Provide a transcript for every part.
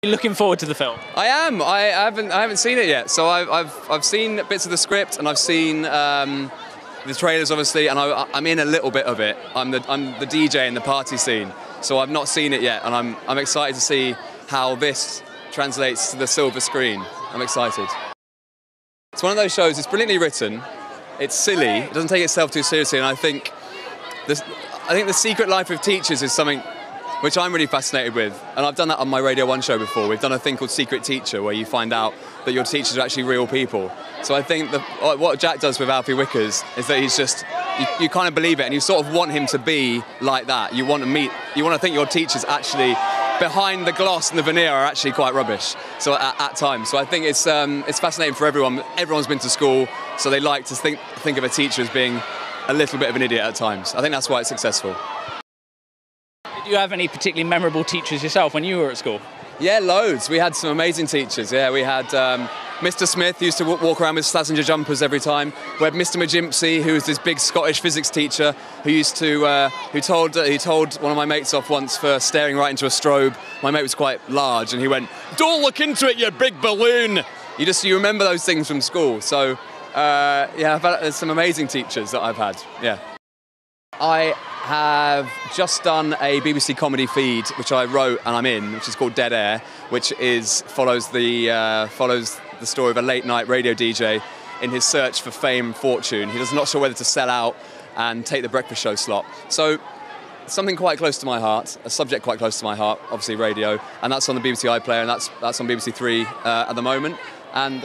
You're looking forward to the film? I am. I haven't seen it yet. So I've seen bits of the script and I've seen the trailers, obviously, and I'm in a little bit of it. I'm the DJ in the party scene, so I've not seen it yet, and I'm excited to see how this translates to the silver screen. I'm excited. It's one of those shows. It's brilliantly written. It's silly. It doesn't take itself too seriously, and I think the secret life of teachers is something which I'm really fascinated with, and I've done that on my Radio 1 show before. We've done a thing called Secret Teacher, where you find out that your teachers are actually real people. So I think what Jack does with Alfie Wickers is that he's just, you kind of believe it, and you sort of want him to be like that. You want to think your teachers actually, behind the gloss and the veneer, are actually quite rubbish. So at times, so I think it's fascinating for everyone. Everyone's been to school, so they like to think of a teacher as being a little bit of an idiot at times. I think that's why it's successful. Did you have any particularly memorable teachers yourself when you were at school? Yeah, loads. We had some amazing teachers. Yeah, we had Mr. Smith, who used to walk around with Slazenger jumpers every time. We had Mr. Majimpsey, who was this big Scottish physics teacher who told one of my mates off once for staring right into a strobe. My mate was quite large, and he went, "Don't look into it, you big balloon." You remember those things from school. So yeah, there's some amazing teachers that I've had. Yeah. I have just done a BBC comedy feed, which I wrote and I'm in, which is called Dead Air, which follows the story of a late night radio DJ in his search for fame and fortune. He's not sure whether to sell out and take the breakfast show slot. So something quite close to my heart, a subject quite close to my heart, obviously radio, and that's on the BBC iPlayer, and that's on BBC Three at the moment. And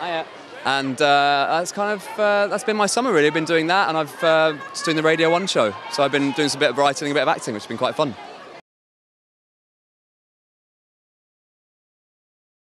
that's been my summer, really. I've been doing that, and I've just doing the Radio 1 show. So I've been doing a bit of writing, a bit of acting, which has been quite fun.